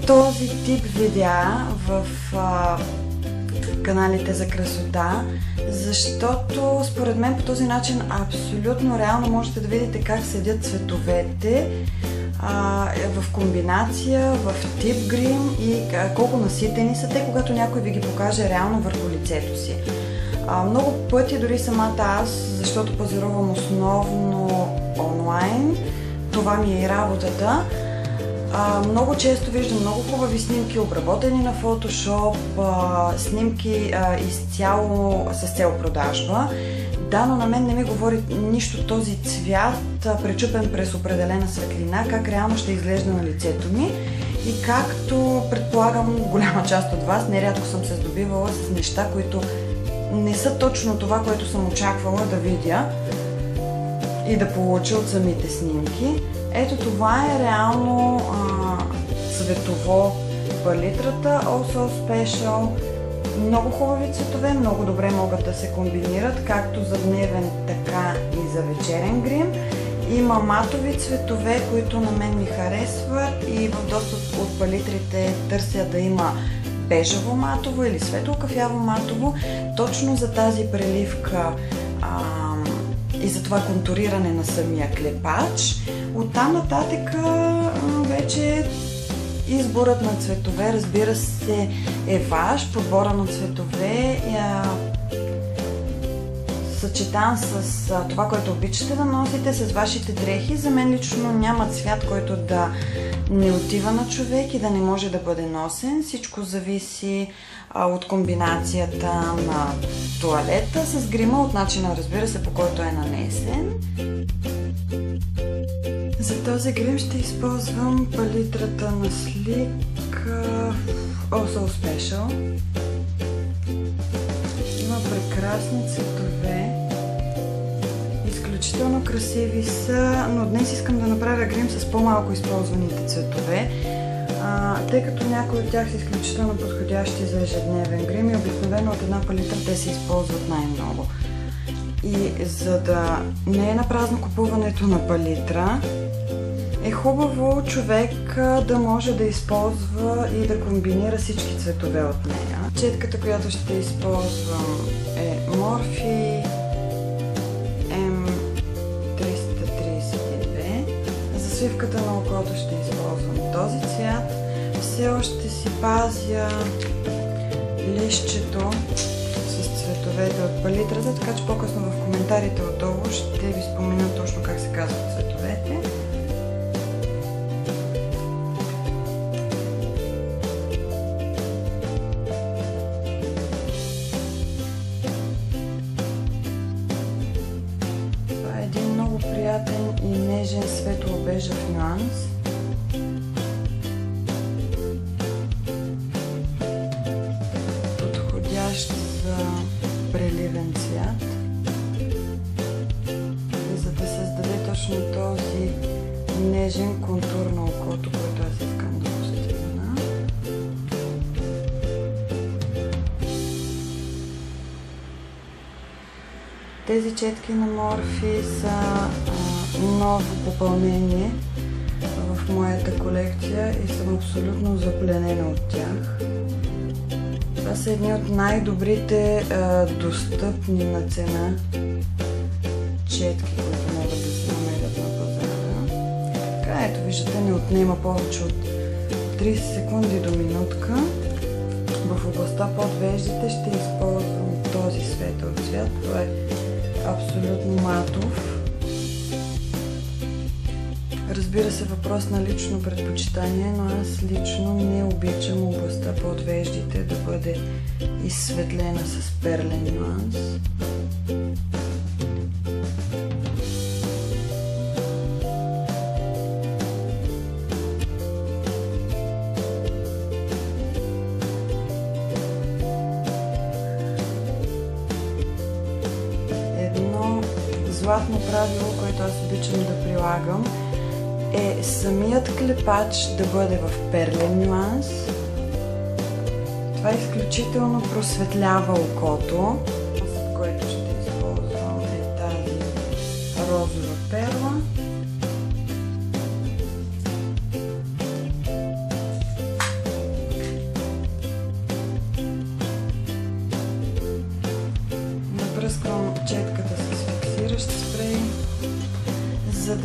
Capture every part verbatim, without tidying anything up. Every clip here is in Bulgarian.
този тип видеа в а, каналите за красота, защото според мен по този начин абсолютно реално можете да видите как седят цветовете а, в комбинация, в тип грим и а, колко наситени са те, когато някой ви ги покаже реално върху лицето си. А, много пъти, дори самата аз, защото пазарувам основно онлайн, това ми е и работата, а, много често виждам много хубави снимки, обработени на Photoshop, а, снимки а, изцяло с цел продажба. Да, но на мен не ми говори нищо този цвят, а, пречупен през определена светлина, как реално ще изглежда на лицето ми. И както предполагам голяма част от вас, нерядко съм се здобивала с неща, които не са точно това, което съм очаквала да видя и да получа от самите снимки. Ето това е реално а, цветово палитрата All So Special. Много хубави цветове, много добре могат да се комбинират, както за дневен, така и за вечерен грим. Има матови цветове, които на мен ми харесват, и в доста от палитрите търся да има бежево матово или светло кафяво матово, точно за тази преливка а, и за това контуриране на самия клепач. Оттам нататък вече изборът на цветове, разбира се, е ваш. Подбора на цветове е съчетан с това, което обичате да носите, с вашите дрехи. За мен лично няма цвят, който да не отива на човек и да не може да бъде носен. Всичко зависи а, от комбинацията на тоалета с грима, от начина, разбира се, по който е нанесен. За този грим ще използвам палитрата на Sleek All So Special. Има прекрасни цветове, изключително красиви са, но днес искам да направя грим с по-малко използваните цветове, а, тъй като някои от тях са изключително подходящи за ежедневен грим и обикновено от една палитра те се използват най-много. И за да не е напразно купуването на палитра, е хубаво човек да може да използва и да комбинира всички цветове от нея. Четката, която ще използвам, е Morphe М триста тридесет и две. За свивката на окото ще използвам този цвят. Все още си пазя листчето с цветовете от палитрата, така че по-късно в коментарите отдолу ще ви спомена точно как се казват цветовете. Приятен и нежен светло-бежев нюанс. Подходящ за преливен цвят. И за да създаде точно този нежен контур на окото, който аз искам да постигна. Тези четки на Morphe са а, ново попълнение в моята колекция и съм абсолютно запленена от тях. Това са едни от най-добрите достъпни на цена четки, които могат да се намерят на пазара. Така, ето виждате, не отнема повече от тридесет секунди до минутка. В областта под веждите ще използвам този светъл цвят. Това е абсолютно матов. Разбира се, въпрос на лично предпочитание, но аз лично не обичам областта под веждите да бъде изсветлена с перлен нюанс. Златно правило, което аз обичам да прилагам, е самият клепач да бъде в перлен нюанс. Това изключително просветлява окото. След който ще използвам е тази розова перла.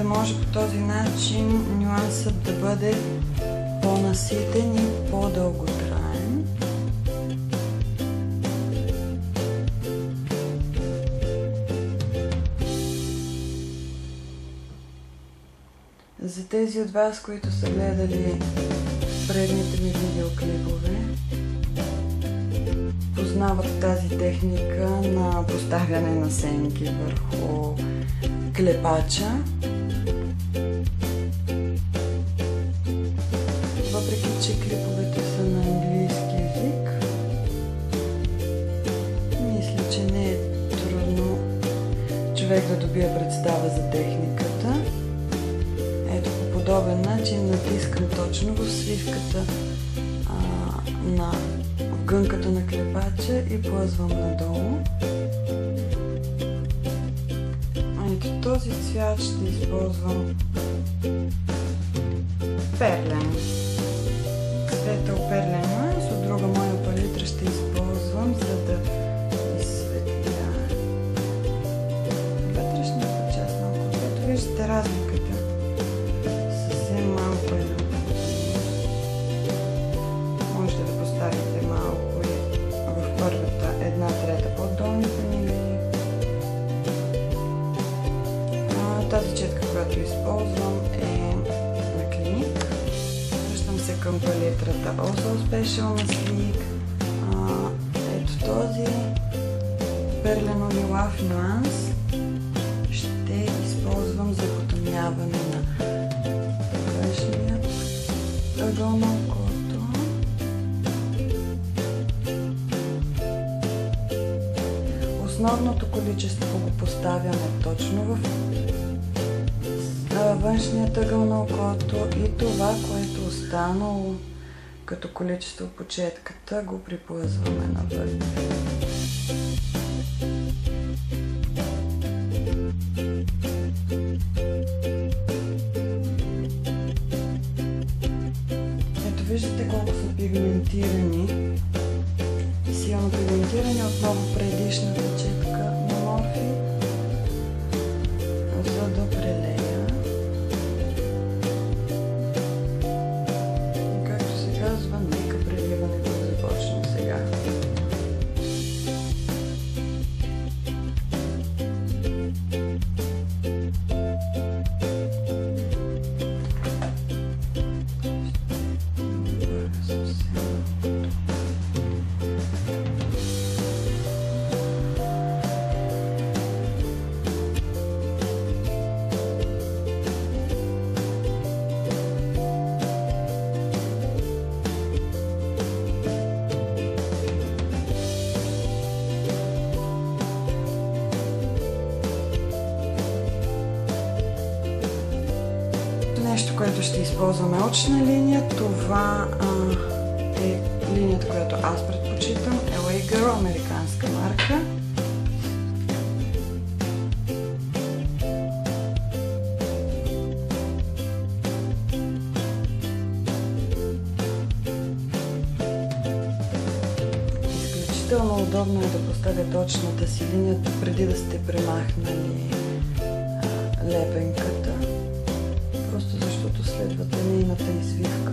може по този начин нюансът да бъде по-наситен и по-дълготраен. За тези от вас, които са гледали предните ми видеоклипове, познават тази техника на поставяне на сенки върху клепача. Въпреки че клиповете са на английски език, мисля, че не е трудно човек да добие представа за техниката. Ето, по подобен начин натискам точно в свивката а, на гънката на клепача и плъзвам надолу. Ето, този цвят ще използвам перлен. Светъл перлен маз, от друга моя палитра ще използвам, за да изсветля вътрешната част на окото. Виждате разликата. Съвсем малко е необходимо. Може да ви поставите малко и в първата една трета по-долните нива. Тази четка, която използвам, е на Клиник. Връщам се към палитрата Also Special на Sleek. Ето този перлено-лилав нюанс ще използвам за потъмняване на външния ъгъл на окото. Основното количество го поставяме точно в външният ъгъл на окото и това, което останало като количество по четката, го приплъзваме навътре. Ето, виждате колко са пигментирани. Силно пигментирани, отново предишната четка на Морфи, за да прелея. Нека преливането да започне сега. Нещо, което ще използваме очна линия, това а, е линията, която аз предпочитам, Ел Ей Girl, американска марка. Изключително удобно е да поставя точната си линия преди да сте премахнали а, лепенката. Просто защото следвате нейната извивка.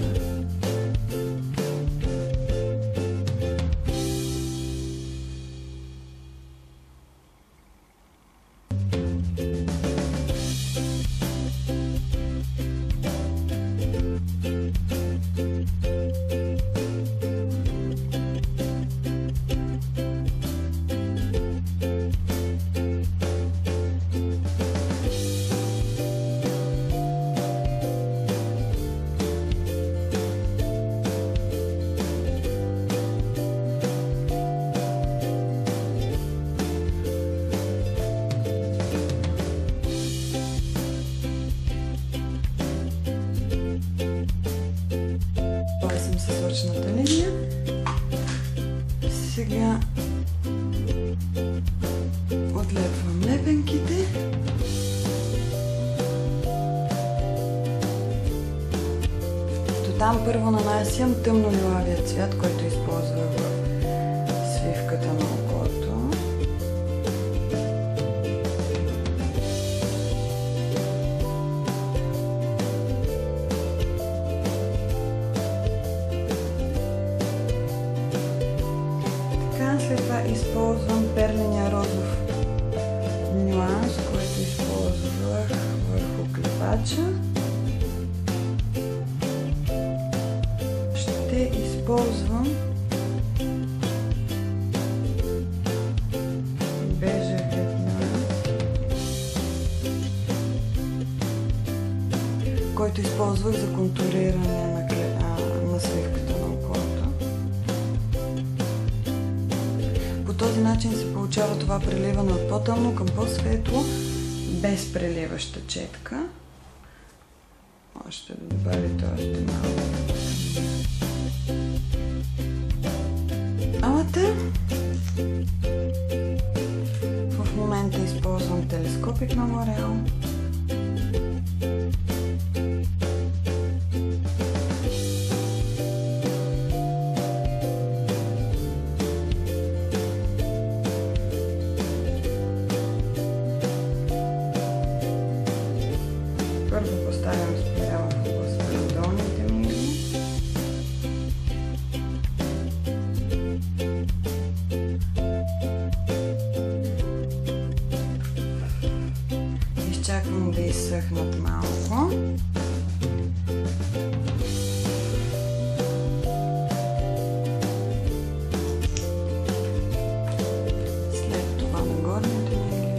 Свършната линия. Сега отлепвам лепенките. До там първо нанасям тъмно-лилавия цвят, който използвах в свивката на окото. използвам перления розов нюанс, който използвах върху клепача. Ще използвам бежевият нюанс, който използвах за контуриране на, на сливката на окото. По този начин се получава това преливане от по-тъмно към по-светло, без преливаща четка. Още да добавите още малко. Амата. В момента използвам телескопик на L'Oréal. Първо поставям спирала в областта на долните мигли. Изчаквам да изсъхнат малко. След това на горните мигли.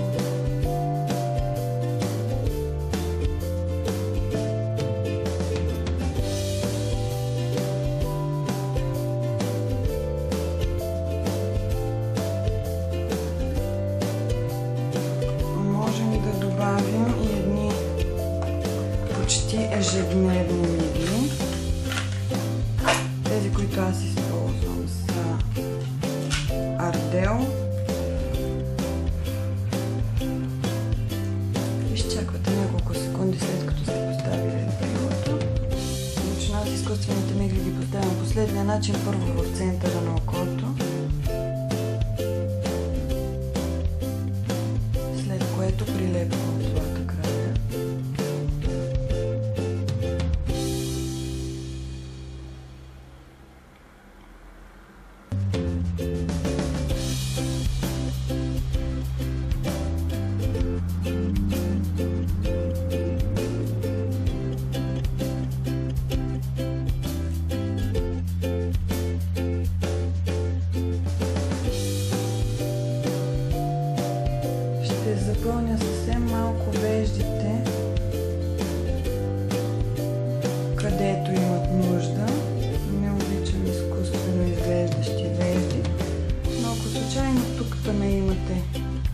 И едни почти ежедневни мигли. Тези, които аз използвам, са Ardell. Изчаквате няколко секунди след като сте поставили перилата. Начинам с изкуствените мигли ги поставям последния начин, първо в центъра на окото, след което прилепвам от двата края. Ще запълня съвсем малко веждите, където имат нужда. Не обичам изкуствено изглеждащи вежди, но ако случайно тук да не имате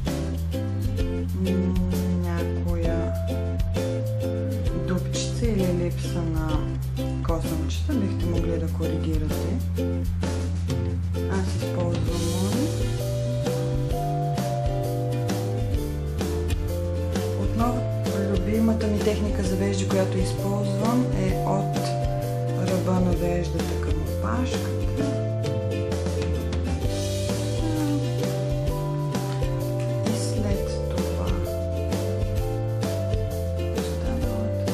някоя дупчица или липса на косъмчета, бихте могли да коригирате. Аз използвам моли. Отново, любимата ми техника за вежди, която използвам, е от ръба на веждата към опашката. И след това останалата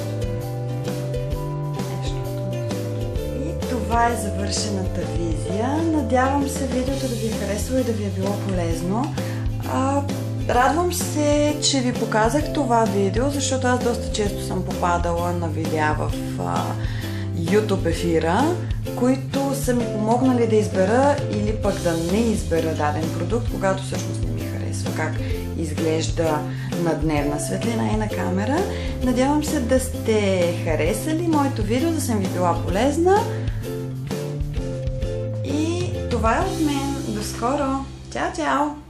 нещото. И това е завършената визия. Надявам се видеото да ви е харесало и да ви е било полезно. А, Радвам се, че ви показах това видео, защото аз доста често съм попадала на видеа в а, YouTube ефира, които са ми помогнали да избера или пък да не избера даден продукт, когато всъщност не ми харесва как изглежда на дневна светлина и на камера. Надявам се да сте харесали моето видео, да съм ви била полезна. И това е от мен. До скоро! Чао, чао!